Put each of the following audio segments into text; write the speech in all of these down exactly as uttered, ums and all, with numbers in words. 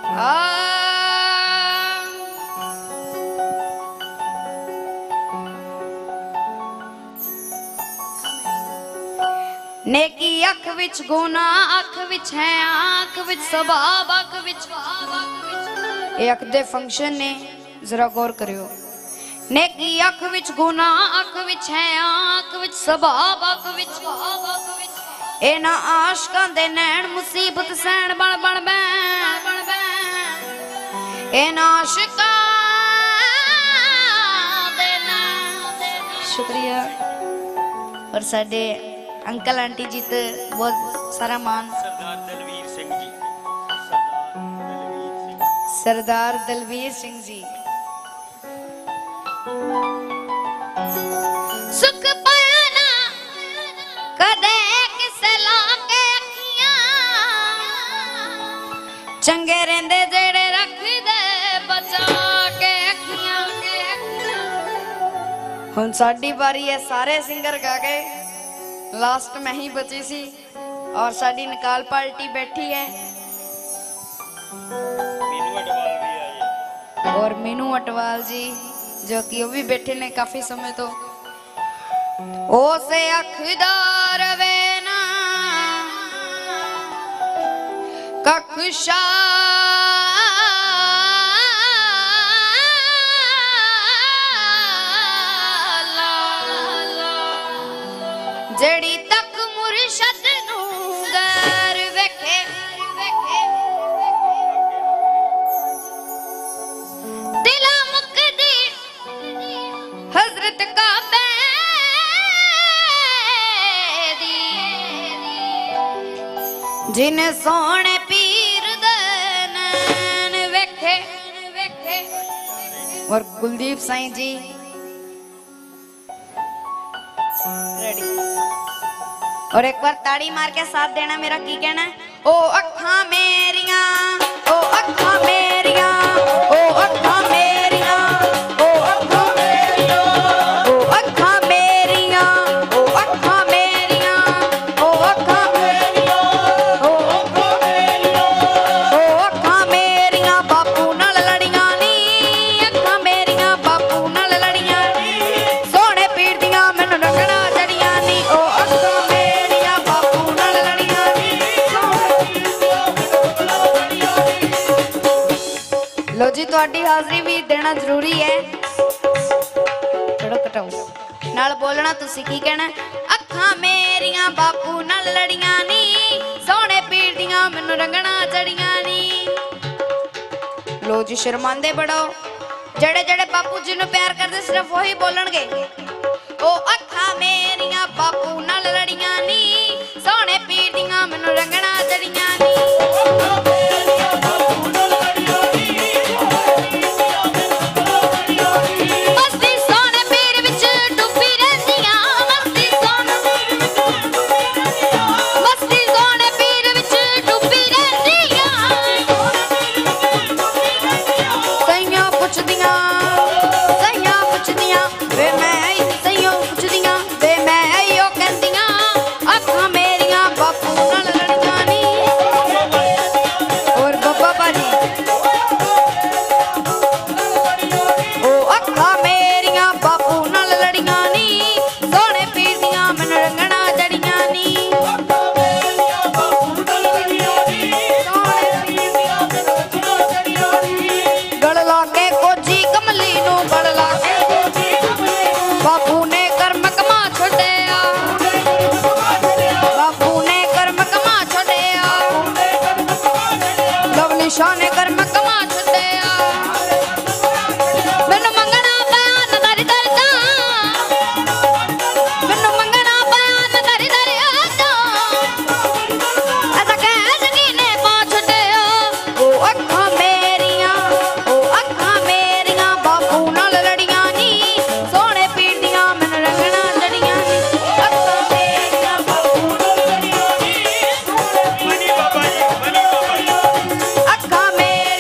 नेकी अख विच गुना अख विच है आंख विच स्वभाव अख विच ये अख दे फंक्शन ने जरा गौर करियो। नेकी अख विच गुना अख विच है आंख विच स्वभाव अख विच ए ना आशकां दे नैन मुसीबत सहन बन बन बैन ए ना आशिकां दे नैन। शुक्रिया। और साडे अंकल आंटी जी तो बहुत सारा मान। सरदार दलवीर सिंह जी, सरदार दलवीर सिंह जी। सुख पाया ना कदे किसे लाके अखियां चंगे रहंदे जेड़े रख दे बचा के अखियां। हुण साडी बारी है, सारे सिंगर गा गए, लास्ट में ही बची सी और साडी निकाल पार्टी बैठी है मीनू अटवाल भी आई है और मीनू अटवाल जी जो कि वो भी बैठे ने काफी समय तो। ओ से अखदार वे ना कक्षाला जड़ी तक मुर्शद नू गैर वेखे दिला मुकदी हजरत काबे दी जिन्हें सोने पीर दे नैन वेखे। और कुलदीप साईं जी रेडी। और एक बार ताड़ी मार के साथ देना मेरा की कहना है। ओ अखा मेरिया ओ अखा मेरिया ओ अखा मेरिया ओ अखा मेरिया ओ अखा मेरिया ओ अखा मेरिया ओ अखा मेरिया ओ अखा मेरिया ओ अखा मेरिया बापू नाल लड़ियां नी अखा मेरिया बापू नाल लड़ियां नी सोने पीर दियां मैनू रखना जड़ियां नी ओ अखा मेरिया बापू नाल लड़ियां नी। लो जी तुहाडी हाजरी भी देना जरूरी है। चलो कटाओ नाल बोलना तुसी की कहना। अखा मेरिया बापू नाल लड़ियां नी सोने पीर दियां मैनू रंगना जड़ियां नी। लो जी शर्मांदे बड़ो जड़े जड़े बापू जी नू प्यार करदे सिर्फ वही बोलणगे। ओ अखा मेरिया बापू नाल लड़ियां नी सोने पीर दियां मैनू रंगना जड़ियां नी। मस्ती सोने पीर विच डुबी रहिंदियां मस्ती सोने मस्ती सोने पीर विच डुबी रहिंदियां सैयां पुछदियां सैयां पुछदियां वे मैं सैयां पुछदियां वे मैं इहो कहंदियां अखां मेरियां बापू नाल लड़ियां नी। और बाबा बाजी ओ अखा मेरिया बापू नाल लड़ियां नी सोने पीर दियां मैनू रंगना जड़ियां नी। गल लाके कोजी कमली नू गल लाके बापू ने कर्म कमा छड्डिया बापू ने कर्म कमा छड्डिया लवली शाह ने कर्म कमा छड्डिया। मैनू मंगना पिया न दर दर दा मैनू मंगना पिया न दर दर दा ऐसा कह जगी ने पा छड्डिया। ओ अखा मेरिया ओ अखा मेरिया बापू नाल लड़ियां नी सोने पीर दियां मैनू रंगना जड़ियां नी। अखा मेरिया बापू नाल लड़ियां नी मनी बाबा जी मनी बाबा जी अखा मेरिया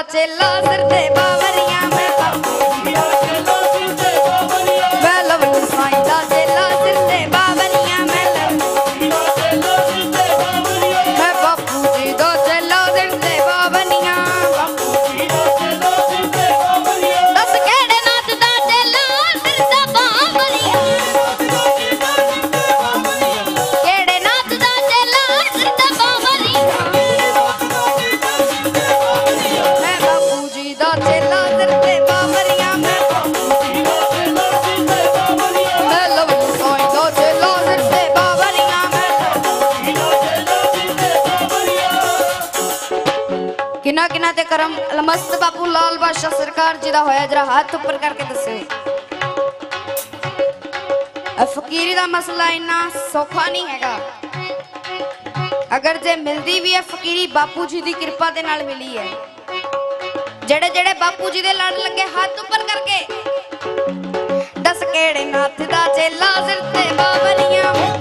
चेला सिर ते बावरिया मैं बापू जी दा चेला सिर ते बावरिया मैं लवली साईं दा चेला सिर ते बावरिया मैं लवली मैं बापू जी दा चेला सिर ते बावरिया दस केड़े नाथ दा चेला सिर ते बावरिया केड़े नाथ दा चेला सिर ते बावरिया मैं बापू जी दा चेला सिर ते बावरिया मैं मैं लवली साईं दा चेला सिर ते बावरिया मैं किना किना ते करम अलमस्त बापू लाल बादशाह सरकार जी दा होया जरा हाथ ऊपर करके दसो फकीरी दा मसला इन्ना सौखा नहीं हैगा अगर जे मिलदी भी है फकीरी बापू जी दी कृपा दे नाल मिली है जेड़े जेड़े बापू जी दे लड़ लगे हाथ ऊपर करके दस केड़े नाथ दा चेला सिर ते बावरिया